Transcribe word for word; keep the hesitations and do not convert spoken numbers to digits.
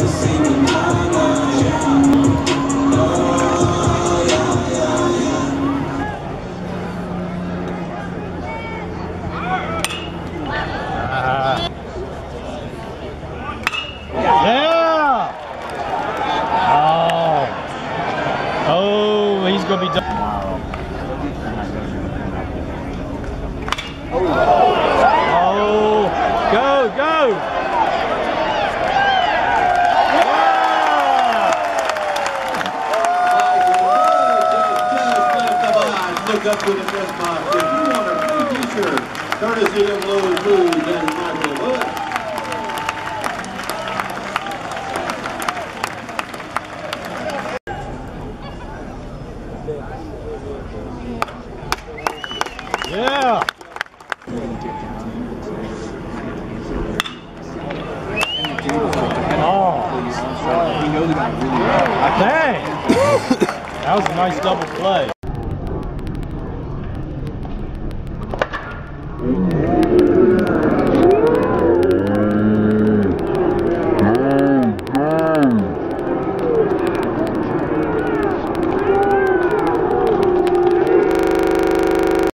He's gonna be done tomorrow. Oh, go, go! Yeah! Look up to the best box. If you want a free t-shirt, courtesy of Lowe's Foods and Michael Busch. Yeah. Oh. Dang. That was a nice double play.